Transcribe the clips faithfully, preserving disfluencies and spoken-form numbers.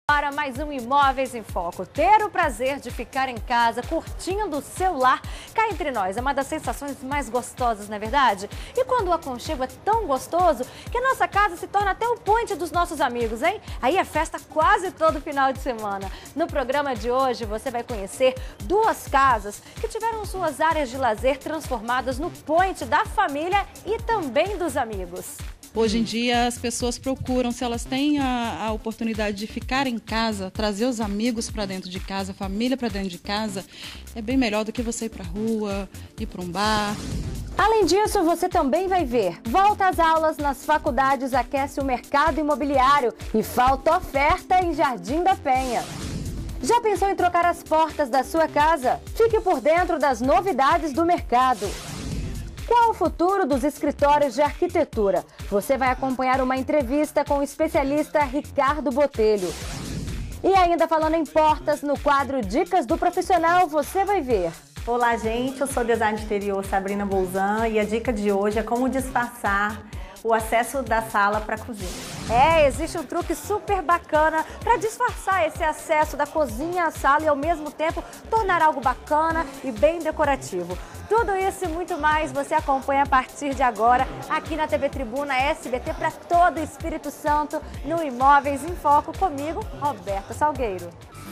Para mais um Imóveis em Foco. Ter o prazer de ficar em casa, curtindo o seu lar, cá entre nós, é uma das sensações mais gostosas, não é verdade? E quando o aconchego é tão gostoso, que a nossa casa se torna até o point dos nossos amigos, hein? Aí é festa quase todo final de semana. No programa de hoje, você vai conhecer duas casas que tiveram suas áreas de lazer transformadas no point da família e também dos amigos. Hoje em dia as pessoas procuram, se elas têm a, a oportunidade de ficar em casa, trazer os amigos para dentro de casa, a família para dentro de casa, é bem melhor do que você ir para a rua, ir para um bar. Além disso, você também vai ver, volta às aulas nas faculdades aquece o mercado imobiliário e falta oferta em Jardim da Penha. Já pensou em trocar as portas da sua casa? Fique por dentro das novidades do mercado. Qual o futuro dos escritórios de arquitetura? Você vai acompanhar uma entrevista com o especialista Ricardo Botelho. E ainda falando em portas, no quadro Dicas do Profissional, você vai ver. Olá, gente, eu sou design de interior Sabrina Bolzan e a dica de hoje é como disfarçar o acesso da sala para a cozinha. É, existe um truque super bacana para disfarçar esse acesso da cozinha à sala e ao mesmo tempo tornar algo bacana e bem decorativo. Tudo isso e muito mais você acompanha a partir de agora aqui na T V Tribuna S B T para todo o Espírito Santo no Imóveis em Foco comigo, Roberta Salgueiro.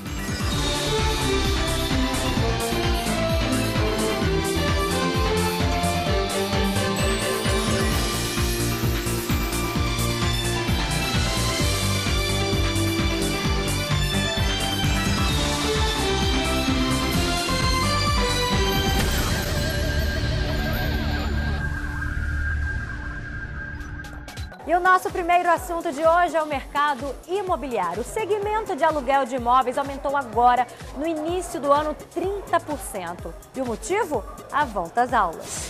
E o nosso primeiro assunto de hoje é o mercado imobiliário. O segmento de aluguel de imóveis aumentou agora, no início do ano, trinta por cento. E o motivo? A volta às aulas.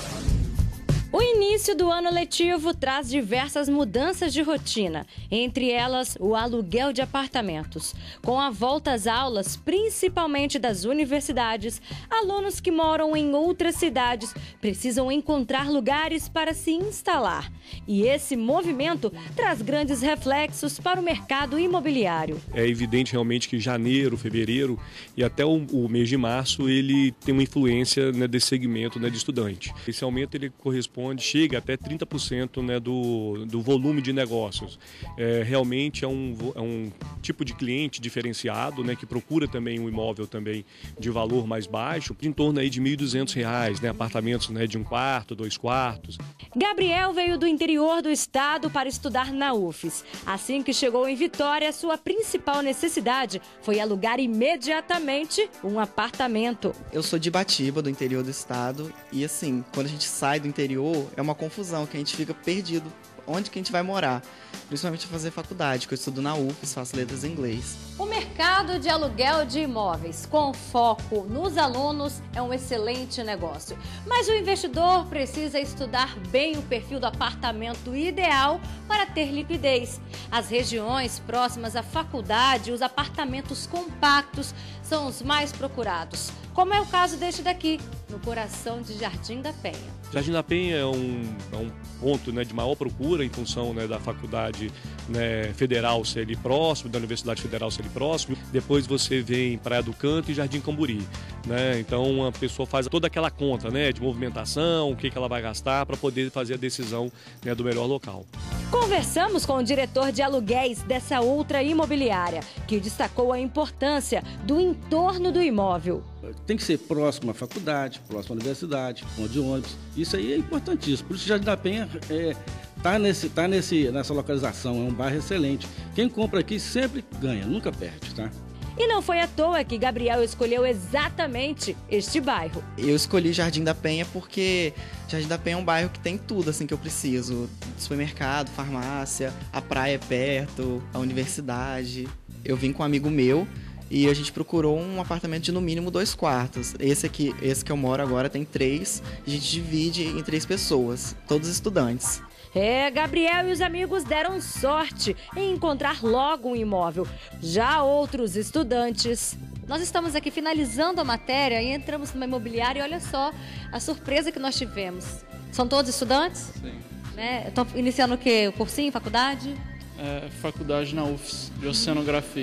O início do ano letivo traz diversas mudanças de rotina, entre elas o aluguel de apartamentos. Com a volta às aulas, principalmente das universidades, alunos que moram em outras cidades precisam encontrar lugares para se instalar. E esse movimento traz grandes reflexos para o mercado imobiliário. É evidente realmente que janeiro, fevereiro e até o, o mês de março ele tem uma influência, né, desse segmento, né, de estudante. Esse aumento ele corresponde chega até trinta por cento, né, do, do volume de negócios. É, realmente é um, é um tipo de cliente diferenciado, né, que procura também um imóvel também de valor mais baixo, em torno aí de mil e duzentos reais, né, apartamentos, né, de um quarto, dois quartos. Gabriel veio do interior do estado para estudar na U F S. Assim que chegou em Vitória, sua principal necessidade foi alugar imediatamente um apartamento. Eu sou de Ibatiba, do interior do estado, e assim, quando a gente sai do interior, é uma confusão, que a gente fica perdido. Onde que a gente vai morar? Principalmente fazer faculdade, que eu estudo na U F S, faço letras em inglês. O mercado de aluguel de imóveis, com foco nos alunos, é um excelente negócio. Mas o investidor precisa estudar bem o perfil do apartamento ideal para ter liquidez. As regiões próximas à faculdade, os apartamentos compactos são os mais procurados, como é o caso deste daqui, no coração de Jardim da Penha. Jardim da Penha é um, é um ponto, né, de maior procura em função, né, da faculdade, né, federal ser ali próximo, da Universidade Federal ser ali próximo. Depois você vem Praia do Canto e Jardim Camburi, né? Então a pessoa faz toda aquela conta, né, de movimentação, o que, que ela vai gastar para poder fazer a decisão, né, do melhor local. Conversamos com o diretor de aluguéis dessa outra imobiliária, que destacou a importância do entorno do imóvel. Tem que ser próximo à faculdade, próximo à universidade, ponto de ônibus. Isso aí é importantíssimo. Por isso, Jardim da Penha está é, nesse, tá nesse, nessa localização, é um bairro excelente. Quem compra aqui sempre ganha, nunca perde, tá? E não foi à toa que Gabriel escolheu exatamente este bairro. Eu escolhi Jardim da Penha porque Jardim da Penha é um bairro que tem tudo assim que eu preciso. Supermercado, farmácia, a praia é perto, a universidade. Eu vim com um amigo meu e a gente procurou um apartamento de no mínimo dois quartos. Esse aqui, esse que eu moro agora tem três, a gente divide em três pessoas, todos estudantes. É, Gabriel e os amigos deram sorte em encontrar logo um imóvel. Já outros estudantes... Nós estamos aqui finalizando a matéria e entramos numa imobiliária e olha só a surpresa que nós tivemos. São todos estudantes? Sim. Né? Estão iniciando o quê? O cursinho, faculdade? É, faculdade na U F S, de Oceanografia.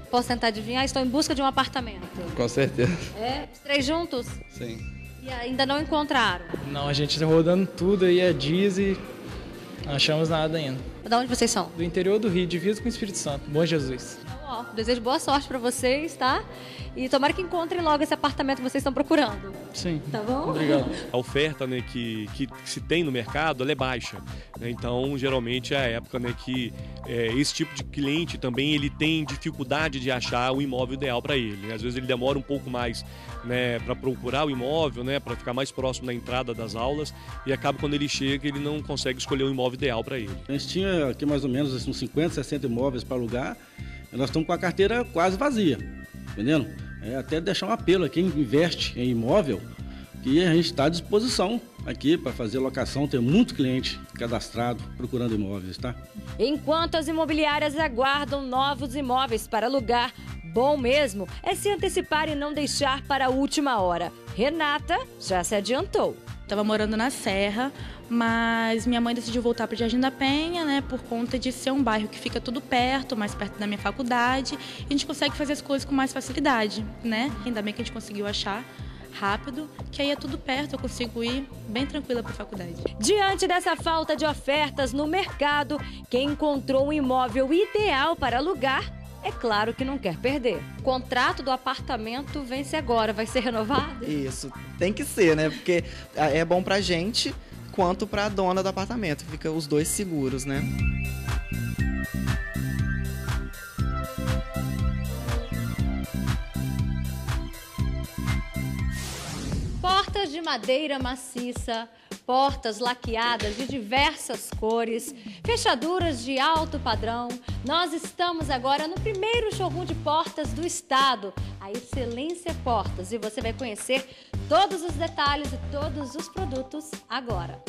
Posso tentar adivinhar? Estou em busca de um apartamento. Com certeza. É? Os três juntos? Sim. E ainda não encontraram? Não, a gente está rodando tudo aí, é dias e não achamos nada ainda. De onde vocês são? Do interior do Rio, divisa com o Espírito Santo. Bom Jesus. Então, ó, desejo boa sorte para vocês, tá? E tomara que encontrem logo esse apartamento que vocês estão procurando. Sim. Tá bom? Obrigado. A oferta, né, que, que se tem no mercado, ela é baixa, né? Então, geralmente é a época, né, que é, esse tipo de cliente também ele tem dificuldade de achar o imóvel ideal para ele. Às vezes ele demora um pouco mais, né, para procurar o imóvel, né, para ficar mais próximo da entrada das aulas, e acaba quando ele chega ele não consegue escolher o imóvel ideal para ele. A gente tinha aqui mais ou menos uns cinquenta, sessenta imóveis para alugar, e nós estamos com a carteira quase vazia, entendendo? É até deixar um apelo a quem investe em imóvel, que a gente está à disposição aqui para fazer locação, tem muito cliente cadastrado procurando imóveis, tá? Enquanto as imobiliárias aguardam novos imóveis para alugar, bom mesmo é se antecipar e não deixar para a última hora. Renata já se adiantou. Estava morando na Serra, mas minha mãe decidiu voltar para o Jardim da Penha, né, por conta de ser um bairro que fica tudo perto, mais perto da minha faculdade, e a gente consegue fazer as coisas com mais facilidade, né? Ainda bem que a gente conseguiu achar rápido, que aí é tudo perto, eu consigo ir bem tranquila para a faculdade. Diante dessa falta de ofertas no mercado, quem encontrou um imóvel ideal para alugar, é claro que não quer perder. O contrato do apartamento vence agora, vai ser renovado? Isso, tem que ser, né? Porque é bom pra gente quanto pra dona do apartamento. Fica os dois seguros, né? Portas de madeira maciça, portas laqueadas de diversas cores, fechaduras de alto padrão. Nós estamos agora no primeiro showroom de portas do estado, a Excelência Portas, e você vai conhecer todos os detalhes e todos os produtos agora.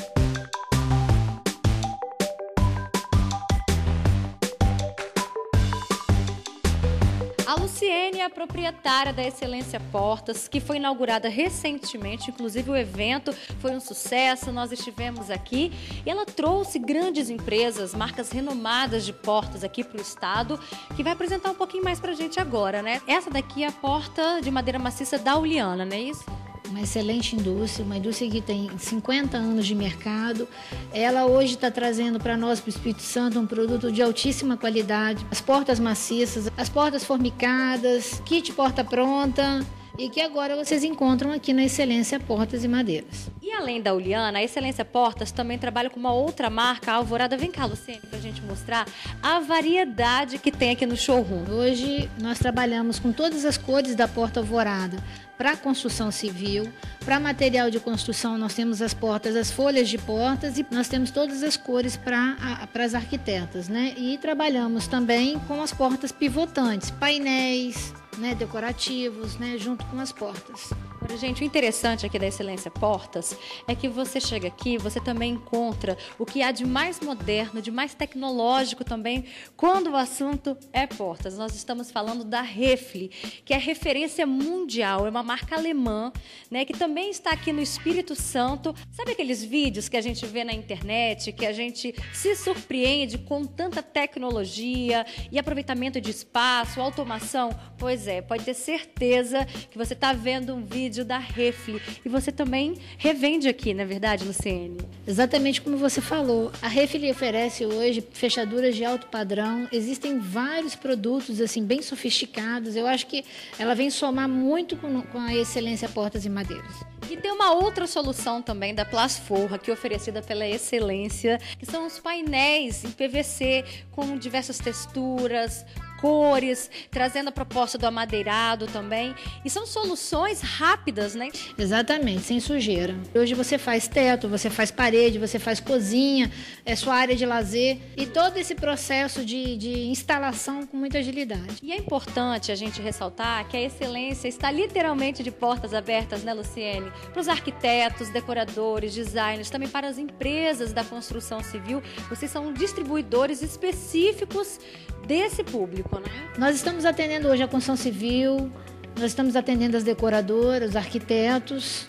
A Luciene é a proprietária da Excelência Portas, que foi inaugurada recentemente, inclusive o evento foi um sucesso, nós estivemos aqui e ela trouxe grandes empresas, marcas renomadas de portas aqui para o estado, que vai apresentar um pouquinho mais para a gente agora, né? Essa daqui é a porta de madeira maciça da Uliana, não é isso? Uma excelente indústria, uma indústria que tem cinquenta anos de mercado. Ela hoje está trazendo para nós, para o Espírito Santo, um produto de altíssima qualidade. As portas maciças, as portas formicadas, kit porta pronta, e que agora vocês encontram aqui na Excelência Portas e Madeiras. E além da Uliana, a Excelência Portas também trabalha com uma outra marca, a Alvorada. Vem cá, Luciene, para a gente mostrar a variedade que tem aqui no showroom. Hoje nós trabalhamos com todas as cores da porta Alvorada. Para construção civil, para material de construção nós temos as portas, as folhas de portas, e nós temos todas as cores para as arquitetas, né? E trabalhamos também com as portas pivotantes, painéis, né, decorativos, né, junto com as portas. Agora, gente, o interessante aqui da Excelência Portas é que você chega aqui, você também encontra o que há de mais moderno, de mais tecnológico também, quando o assunto é portas. Nós estamos falando da Refli, que é referência mundial, é uma marca alemã, né, que também está aqui no Espírito Santo. Sabe aqueles vídeos que a gente vê na internet, que a gente se surpreende com tanta tecnologia e aproveitamento de espaço, automação? Pois é, pode ter certeza que você está vendo um vídeo da Refli e você também revende aqui, não é verdade, Luciene? Exatamente como você falou. A Refli oferece hoje fechaduras de alto padrão. Existem vários produtos assim bem sofisticados. Eu acho que ela vem somar muito com, com a Excelência Portas e Madeiras. E tem uma outra solução também da Plasforra, que é oferecida pela Excelência, que são os painéis em P V C com diversas texturas, cores, trazendo a proposta do amadeirado também. E são soluções rápidas, né? Exatamente, sem sujeira. Hoje você faz teto, você faz parede, você faz cozinha, é sua área de lazer e todo esse processo de, de instalação com muita agilidade. E é importante a gente ressaltar que a Excelência está literalmente de portas abertas, né, Luciene? Para os arquitetos, decoradores, designers, também para as empresas da construção civil. Vocês são distribuidores específicos desse público, né? Nós estamos atendendo hoje a construção civil, nós estamos atendendo as decoradoras, os arquitetos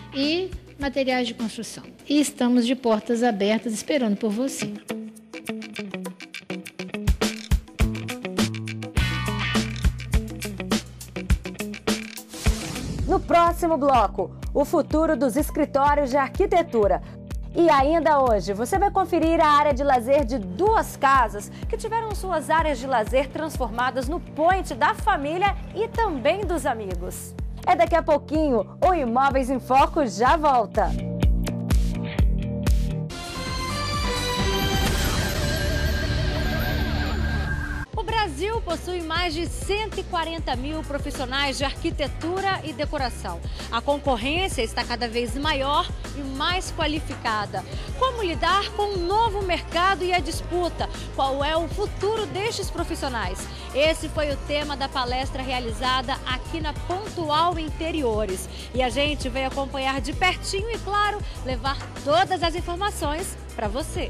e materiais de construção. E estamos de portas abertas esperando por você. No próximo bloco, o futuro dos escritórios de arquitetura. E ainda hoje, você vai conferir a área de lazer de duas casas que tiveram suas áreas de lazer transformadas no point da família e também dos amigos. É daqui a pouquinho, o Imóveis em Foco já volta. O Brasil possui mais de cento e quarenta mil profissionais de arquitetura e decoração. A concorrência está cada vez maior e mais qualificada. Como lidar com o novo mercado e a disputa? Qual é o futuro destes profissionais? Esse foi o tema da palestra realizada aqui na Pontual Interiores. E a gente veio acompanhar de pertinho e, claro, levar todas as informações para você.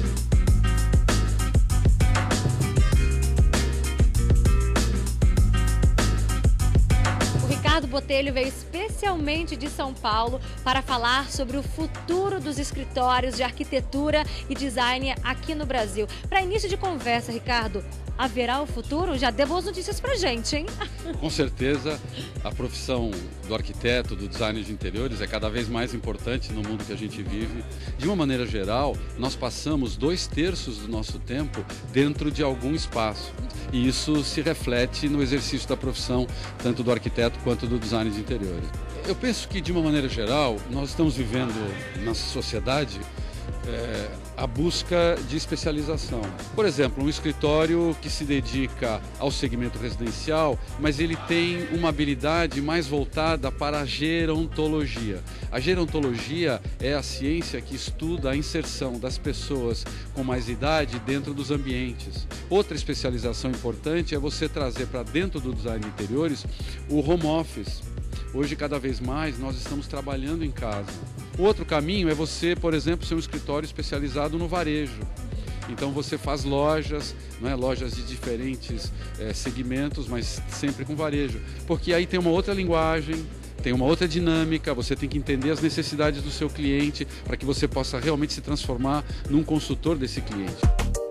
Ricardo Botelho veio especialmente de São Paulo para falar sobre o futuro dos escritórios de arquitetura e design aqui no Brasil. Para início de conversa, Ricardo, haverá o futuro? Já deu boas notícias pra gente, hein? Com certeza, a profissão do arquiteto, do designer de interiores é cada vez mais importante no mundo que a gente vive. De uma maneira geral, nós passamos dois terços do nosso tempo dentro de algum espaço. E isso se reflete no exercício da profissão, tanto do arquiteto quanto do design de interiores. Eu penso que, de uma maneira geral, nós estamos vivendo na sociedade É, a busca de especialização. Por exemplo, um escritório que se dedica ao segmento residencial, mas ele tem uma habilidade mais voltada para a gerontologia. A gerontologia é a ciência que estuda a inserção das pessoas com mais idade dentro dos ambientes. Outra especialização importante é você trazer para dentro do design de interiores o home office. Hoje, cada vez mais, nós estamos trabalhando em casa. O outro caminho é você, por exemplo, ser um escritório especializado no varejo. Então você faz lojas, não é? Lojas de diferentes é, segmentos, mas sempre com varejo. Porque aí tem uma outra linguagem, tem uma outra dinâmica, você tem que entender as necessidades do seu cliente para que você possa realmente se transformar num consultor desse cliente.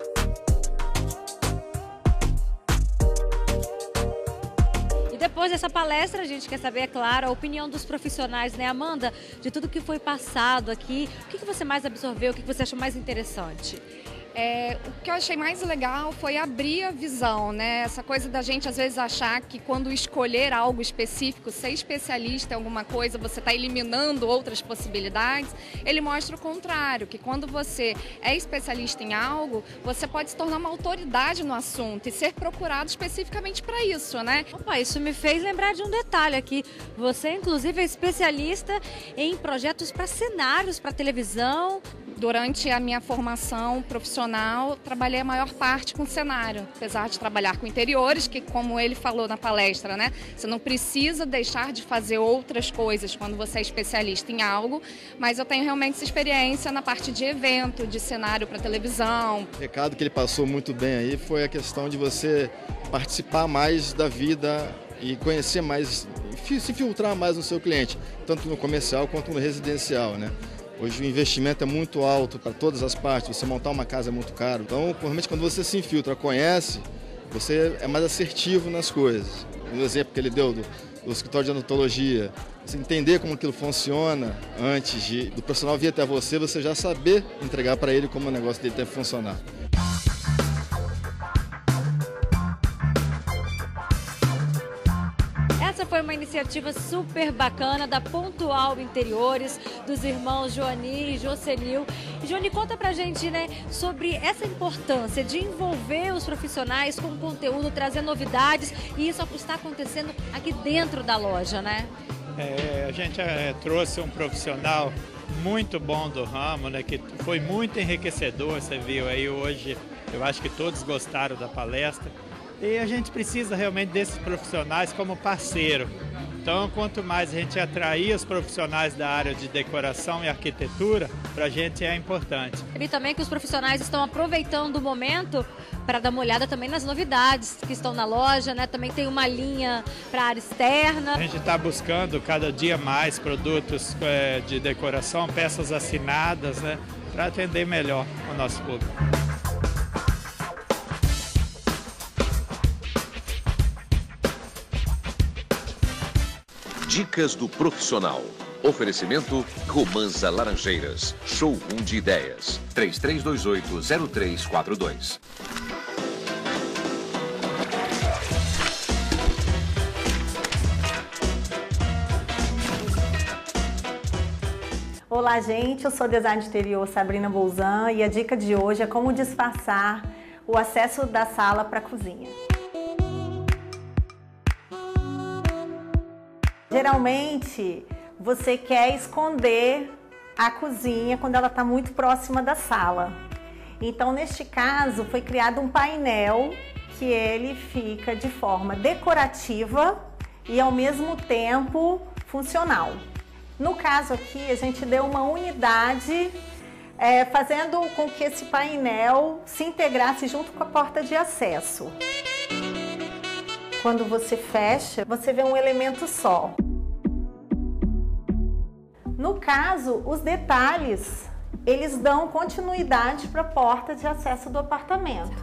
Depois dessa palestra, a gente quer saber, é claro, a opinião dos profissionais, né, Amanda? De tudo que foi passado aqui, o que você mais absorveu, o que você achou mais interessante? É, o que eu achei mais legal foi abrir a visão, né? Essa coisa da gente às vezes achar que quando escolher algo específico, ser especialista em alguma coisa, você está eliminando outras possibilidades. Ele mostra o contrário, que quando você é especialista em algo, você pode se tornar uma autoridade no assunto e ser procurado especificamente para isso, né? Opa, isso me fez lembrar de um detalhe aqui. Você, inclusive, é especialista em projetos para cenários, para televisão. Durante a minha formação profissional, trabalhei a maior parte com cenário, apesar de trabalhar com interiores, que, como ele falou na palestra, né, você não precisa deixar de fazer outras coisas quando você é especialista em algo, mas eu tenho realmente essa experiência na parte de evento, de cenário para televisão. O recado que ele passou muito bem aí foi a questão de você participar mais da vida e conhecer mais, se filtrar mais no seu cliente, tanto no comercial quanto no residencial, né? Hoje o investimento é muito alto para todas as partes, você montar uma casa é muito caro. Então, realmente, quando você se infiltra, conhece, você é mais assertivo nas coisas. O exemplo que ele deu do, do escritório de odontologia, você entender como aquilo funciona antes de, do profissional vir até você, você já saber entregar para ele como o negócio dele deve funcionar. Essa foi uma iniciativa super bacana da Pontual Interiores, dos irmãos Joani e Jocenil. E Joani, conta pra gente, né, sobre essa importância de envolver os profissionais com conteúdo, trazer novidades, e isso está acontecendo aqui dentro da loja, né? É, a gente é, trouxe um profissional muito bom do ramo, né, que foi muito enriquecedor, você viu aí hoje, eu acho que todos gostaram da palestra. E a gente precisa realmente desses profissionais como parceiro. Então, quanto mais a gente atrair os profissionais da área de decoração e arquitetura, para a gente é importante. E também que os profissionais estão aproveitando o momento para dar uma olhada também nas novidades que estão na loja, né? Também tem uma linha para a área externa. A gente está buscando cada dia mais produtos é, de decoração, peças assinadas, né? Para atender melhor o nosso público. Dicas do profissional. Oferecimento Romanza Laranjeiras. Showroom de ideias. três três dois oito, zero três quatro dois. Olá, gente. Eu sou design de interior Sabrina Bolzan e a dica de hoje é como disfarçar o acesso da sala para a cozinha. Geralmente, você quer esconder a cozinha quando ela está muito próxima da sala. Então, neste caso, foi criado um painel que ele fica de forma decorativa e, ao mesmo tempo, funcional. No caso aqui, a gente deu uma unidade, é, fazendo com que esse painel se integrasse junto com a porta de acesso. Quando você fecha, você vê um elemento só. No caso, os detalhes, eles dão continuidade para a porta de acesso do apartamento.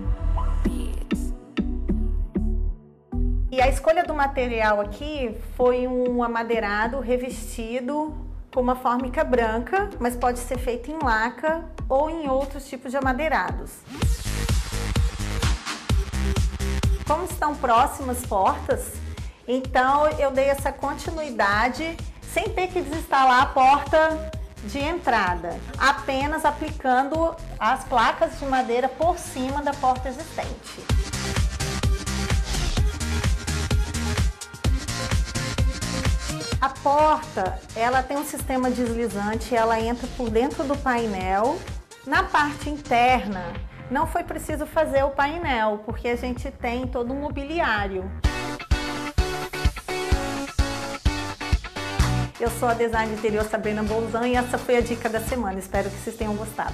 E a escolha do material aqui foi um amadeirado revestido com uma fórmica branca, mas pode ser feito em laca ou em outros tipos de amadeirados. Como estão próximas portas, então eu dei essa continuidade sem ter que desinstalar a porta de entrada, apenas aplicando as placas de madeira por cima da porta existente. A porta, ela tem um sistema deslizante, ela entra por dentro do painel. Na parte interna, não foi preciso fazer o painel, porque a gente tem todo um mobiliário. Eu sou a design de interior Sabrina Bolzan e essa foi a dica da semana. Espero que vocês tenham gostado.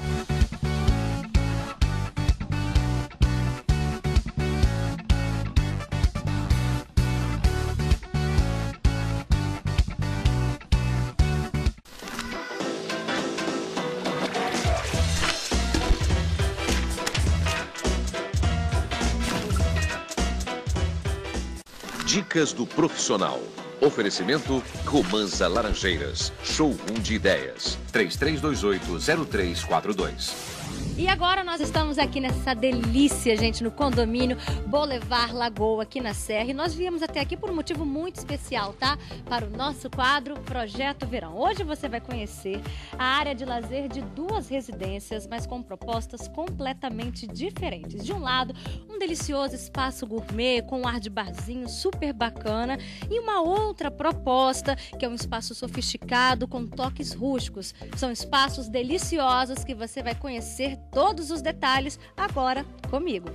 Dicas do profissional. Oferecimento Romanza Laranjeiras. Showroom de ideias. três três dois oito, zero três quatro dois. E agora nós estamos aqui nessa delícia, gente, no condomínio Boulevard Lagoa, aqui na Serra. E nós viemos até aqui por um motivo muito especial, tá? Para o nosso quadro Projeto Verão. Hoje você vai conhecer a área de lazer de duas residências, mas com propostas completamente diferentes. De um lado, um delicioso espaço gourmet com um ar de barzinho super bacana. E uma outra proposta, que é um espaço sofisticado com toques rústicos. São espaços deliciosos que você vai conhecer todos os detalhes agora comigo.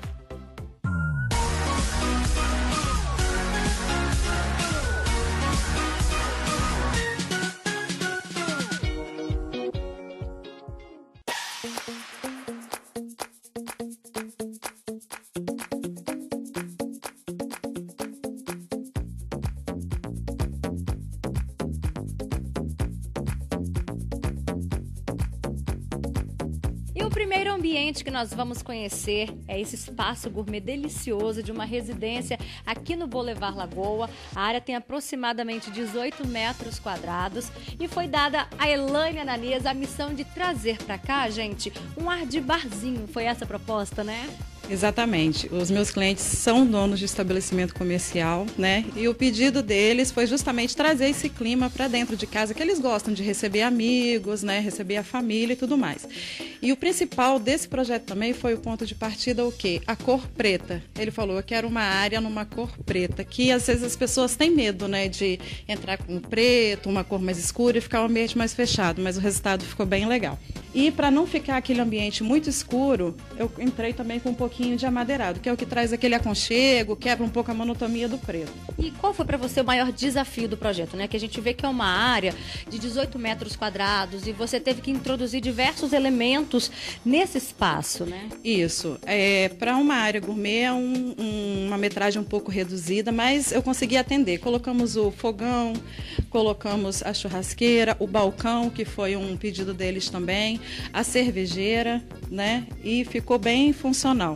O primeiro ambiente que nós vamos conhecer é esse espaço gourmet delicioso de uma residência aqui no Boulevard Lagoa. A área tem aproximadamente dezoito metros quadrados e foi dada a Elaine Ananias a missão de trazer para cá, gente, um ar de barzinho. Foi essa a proposta, né? Exatamente. Os meus clientes são donos de estabelecimento comercial, né? E o pedido deles foi justamente trazer esse clima para dentro de casa, que eles gostam de receber amigos, né? Receber a família e tudo mais. E o principal desse projeto também foi o ponto de partida, o quê? A cor preta. Ele falou, eu quero uma área numa cor preta, que às vezes as pessoas têm medo, né? De entrar com preto, uma cor mais escura e ficar um ambiente mais fechado, mas o resultado ficou bem legal. E para não ficar aquele ambiente muito escuro, eu entrei também com um pouquinho de amadeirado, que é o que traz aquele aconchego, quebra um pouco a monotonia do preto. E qual foi para você o maior desafio do projeto, né? Que a gente vê que é uma área de dezoito metros quadrados e você teve que introduzir diversos elementos nesse espaço, né? Isso. É, para uma área gourmet é um, um, uma metragem um pouco reduzida, mas eu consegui atender. Colocamos o fogão, colocamos a churrasqueira, o balcão, que foi um pedido deles também, a cervejeira, né? E ficou bem funcional.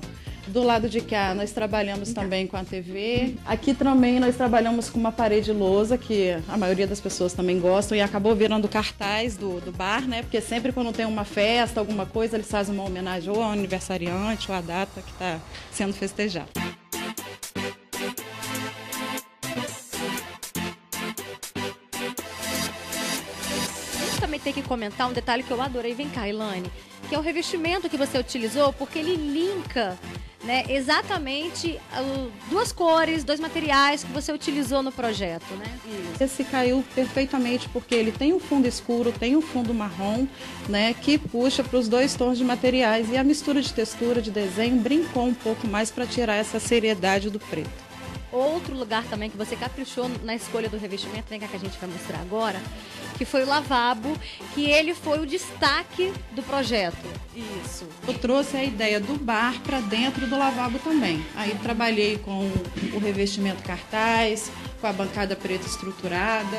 Do lado de cá nós trabalhamos também com a T V. Aqui também nós trabalhamos com uma parede lousa, que a maioria das pessoas também gostam, e acabou virando cartaz do, do bar, né? Porque sempre quando tem uma festa, alguma coisa, eles fazem uma homenagem ou ao aniversariante ou à data que está sendo festejada. Também tem que comentar um detalhe que eu adorei, vem cá, Elaine, que é o revestimento que você utilizou, porque ele linka, né, exatamente uh, duas cores, dois materiais que você utilizou no projeto, né? Esse caiu perfeitamente porque ele tem um fundo escuro, tem um fundo marrom, né, que puxa para os dois tons de materiais, e a mistura de textura, de desenho, brincou um pouco mais para tirar essa seriedade do preto. Outro lugar também que você caprichou na escolha do revestimento, vem cá que a gente vai mostrar agora, que foi o lavabo, que ele foi o destaque do projeto. Isso. Eu trouxe a ideia do bar para dentro do lavabo também. Aí trabalhei com o revestimento cartaz, com a bancada preta estruturada.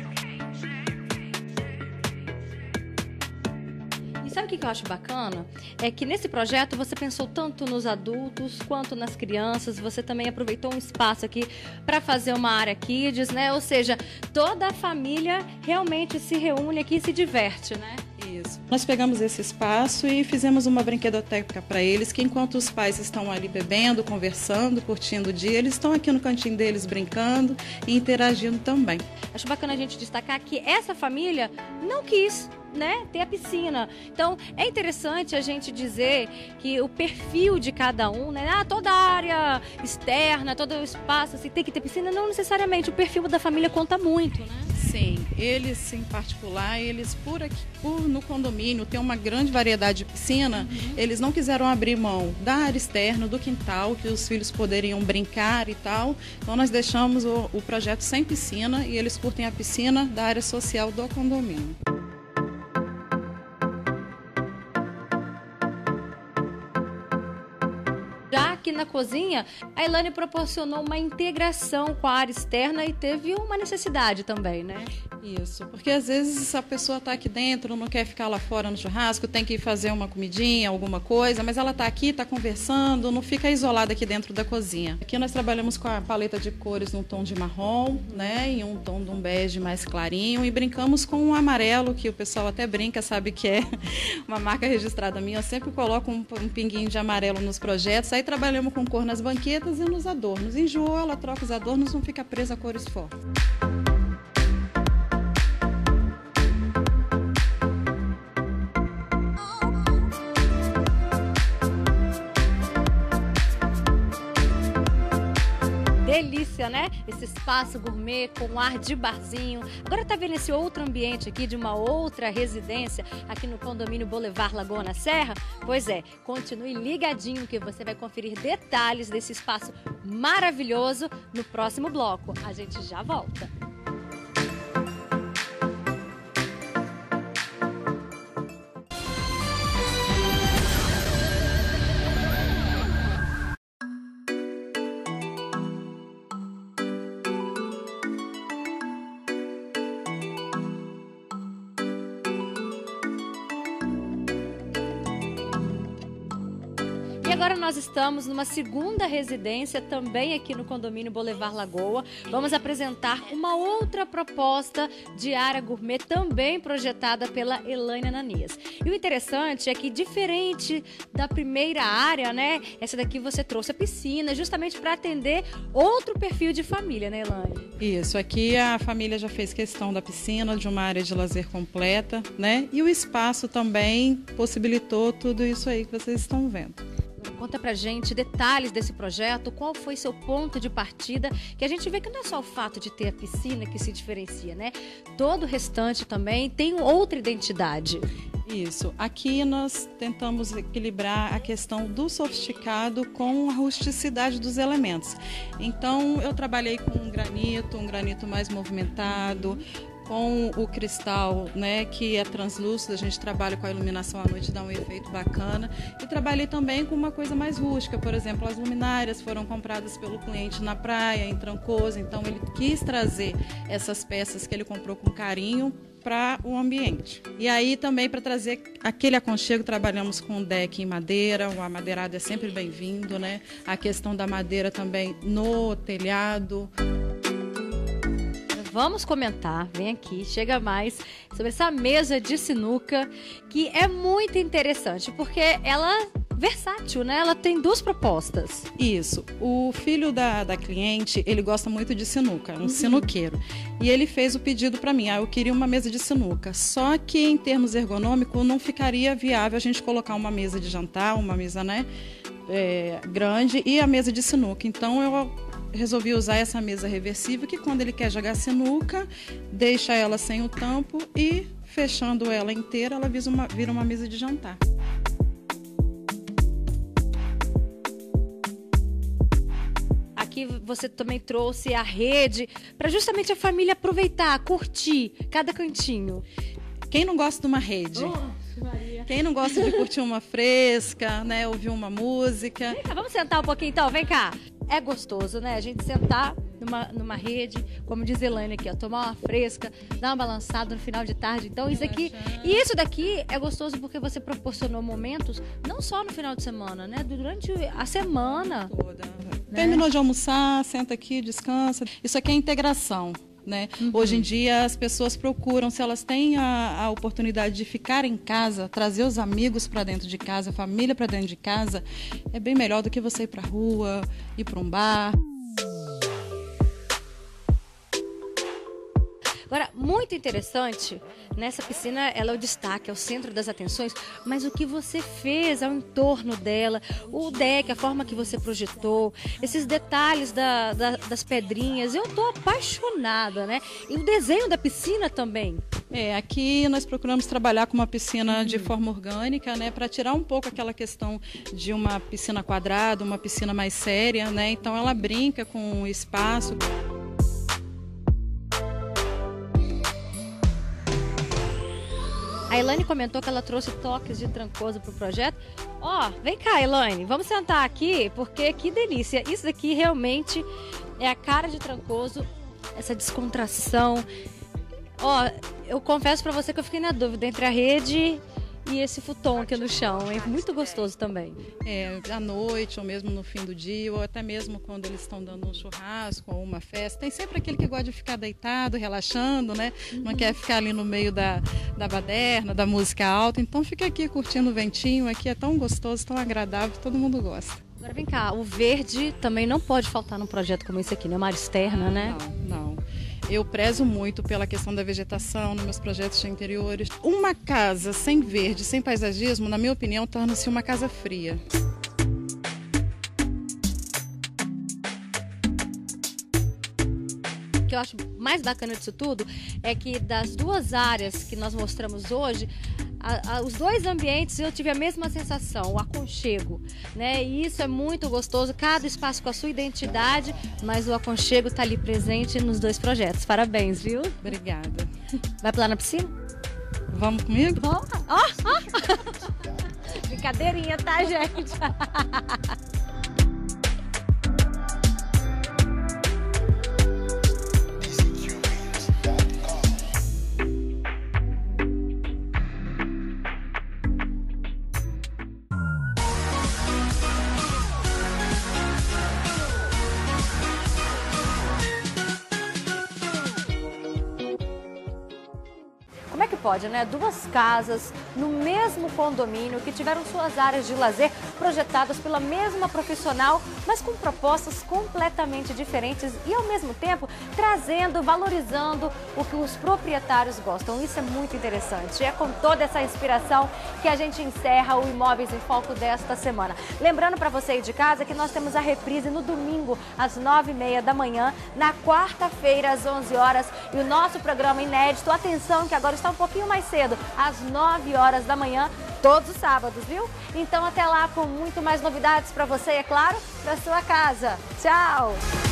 E sabe o que eu acho bacana? É que nesse projeto você pensou tanto nos adultos quanto nas crianças. Você também aproveitou um espaço aqui para fazer uma área kids, né? Ou seja, toda a família realmente se reúne aqui e se diverte, né? Isso. Nós pegamos esse espaço e fizemos uma brinquedoteca para eles, que enquanto os pais estão ali bebendo, conversando, curtindo o dia, eles estão aqui no cantinho deles brincando e interagindo também. Acho bacana a gente destacar que essa família não quis, né, ter a piscina. Então, é interessante a gente dizer que o perfil de cada um, né, ah, toda a área externa, todo o espaço, assim, tem que ter piscina, não necessariamente. O perfil da família conta muito, né? Sim, eles em particular, eles por aqui, por no condomínio tem uma grande variedade de piscina, uhum. Eles não quiseram abrir mão da área externa, do quintal, que os filhos poderiam brincar e tal. Então nós deixamos o, o projeto sem piscina e eles curtem a piscina da área social do condomínio. Já aqui na cozinha, a Elaine proporcionou uma integração com a área externa e teve uma necessidade também, né? Isso, porque às vezes a pessoa está aqui dentro, não quer ficar lá fora no churrasco, tem que ir fazer uma comidinha, alguma coisa, mas ela está aqui, está conversando, não fica isolada aqui dentro da cozinha. Aqui nós trabalhamos com a paleta de cores num tom de marrom, né, e um tom de um bege mais clarinho, e brincamos com um amarelo, que o pessoal até brinca, sabe que é uma marca registrada minha. Eu sempre coloco um, um pinguinho de amarelo nos projetos. Aí trabalhamos com cor nas banquetas e nos adornos. Enjoou, ela troca os adornos, não fica presa a cores fortes. Delícia, né? Esse espaço gourmet com ar de barzinho. Agora tá vendo esse outro ambiente aqui de uma outra residência aqui no condomínio Boulevard Lagoa na Serra? Pois é, continue ligadinho que você vai conferir detalhes desse espaço maravilhoso no próximo bloco. A gente já volta. E agora nós estamos numa segunda residência, também aqui no condomínio Boulevard Lagoa. Vamos apresentar uma outra proposta de área gourmet, também projetada pela Elaine Ananias. E o interessante é que, diferente da primeira área, né, essa daqui você trouxe a piscina, justamente para atender outro perfil de família, né, Elaine? Isso, aqui a família já fez questão da piscina, de uma área de lazer completa, né? E o espaço também possibilitou tudo isso aí que vocês estão vendo. Conta pra gente detalhes desse projeto, qual foi seu ponto de partida, que a gente vê que não é só o fato de ter a piscina que se diferencia, né? Todo o restante também tem outra identidade. Isso. Aqui nós tentamos equilibrar a questão do sofisticado com a rusticidade dos elementos. Então, eu trabalhei com um granito, um granito mais movimentado, Com o cristal, né, que é translúcido, a gente trabalha com a iluminação à noite, dá um efeito bacana. E trabalhei também com uma coisa mais rústica, por exemplo, as luminárias foram compradas pelo cliente na praia, em Trancoso, então ele quis trazer essas peças que ele comprou com carinho para o ambiente. E aí também para trazer aquele aconchego, trabalhamos com deck em madeira, o amadeirado é sempre bem-vindo, né? A questão da madeira também no telhado. Vamos comentar, vem aqui, chega mais, sobre essa mesa de sinuca, que é muito interessante, porque ela é versátil, né? Ela tem duas propostas. Isso. O filho da, da cliente, ele gosta muito de sinuca, um uhum. sinuqueiro. E ele fez o pedido para mim, ah, eu queria uma mesa de sinuca. Só que em termos ergonômicos não ficaria viável a gente colocar uma mesa de jantar, uma mesa, né, é, grande e a mesa de sinuca. Então eu resolvi usar essa mesa reversível, que quando ele quer jogar sinuca, deixa ela sem o tampo e, fechando ela inteira, ela vira uma, vira uma mesa de jantar. Aqui você também trouxe a rede para justamente a família aproveitar, curtir cada cantinho. Quem não gosta de uma rede? Oh, Maria. Quem não gosta de curtir uma fresca, né, ouvir uma música? Vem cá, vamos sentar um pouquinho então, vem cá. É gostoso, né? A gente sentar numa, numa rede, como diz Elaine aqui, ó, tomar uma fresca, dar uma balançada no final de tarde. Então, isso aqui, e isso daqui é gostoso porque você proporcionou momentos, não só no final de semana, né? Durante a semana toda. Né? Terminou de almoçar, senta aqui, descansa. Isso aqui é integração. Né? Uhum. Hoje em dia as pessoas procuram, se elas têm a, a oportunidade de ficar em casa, trazer os amigos para dentro de casa, a família para dentro de casa, é bem melhor do que você ir para a rua, ir para um bar. Agora, muito interessante, nessa piscina ela é o destaque, é o centro das atenções, mas o que você fez ao entorno dela, o deck, a forma que você projetou, esses detalhes da, da, das pedrinhas, eu tô apaixonada, né? E o desenho da piscina também. É, aqui nós procuramos trabalhar com uma piscina de forma orgânica, né, para tirar um pouco aquela questão de uma piscina quadrada, uma piscina mais séria, né? Então ela brinca com o espaço. A Elaine comentou que ela trouxe toques de Trancoso para o projeto. Ó, oh, vem cá, Elaine, vamos sentar aqui, porque que delícia. Isso daqui realmente é a cara de Trancoso, essa descontração. Ó, oh, eu confesso para você que eu fiquei na dúvida entre a rede e esse futon aqui no chão. É muito gostoso também. É, à noite, ou mesmo no fim do dia, ou até mesmo quando eles estão dando um churrasco ou uma festa. Tem sempre aquele que gosta de ficar deitado, relaxando, né? Uhum. Não quer ficar ali no meio da, da baderna, da música alta. Então fica aqui curtindo o ventinho. Aqui é tão gostoso, tão agradável, todo mundo gosta. Agora vem cá, o verde também não pode faltar num projeto como esse aqui, né? Uma área externa, né? Não, não. Eu prezo muito pela questão da vegetação nos meus projetos de interiores. Uma casa sem verde, sem paisagismo, na minha opinião, torna-se uma casa fria. O que eu acho mais bacana disso tudo é que das duas áreas que nós mostramos hoje, a, a, os dois ambientes eu tive a mesma sensação, o aconchego, né? E isso é muito gostoso, cada espaço com a sua identidade, mas o aconchego está ali presente nos dois projetos. Parabéns, viu? Obrigada. Vai pular na piscina? Vamos comigo? Vamos. Oh, oh. Brincadeirinha, tá, gente? Como é que pode, né? Duas casas no mesmo condomínio que tiveram suas áreas de lazer projetadas pela mesma profissional, mas com propostas completamente diferentes e, ao mesmo tempo, trazendo, valorizando o que os proprietários gostam. Isso é muito interessante. E é com toda essa inspiração que a gente encerra o Imóveis em Foco desta semana. Lembrando para você aí de casa que nós temos a reprise no domingo, às nove e meia da manhã, na quarta-feira, às onze horas, e o nosso programa inédito, atenção que agora está um pouquinho mais cedo, às nove horas da manhã, todos os sábados, viu? Então até lá com muito mais novidades para você e, é claro, para sua casa. Tchau!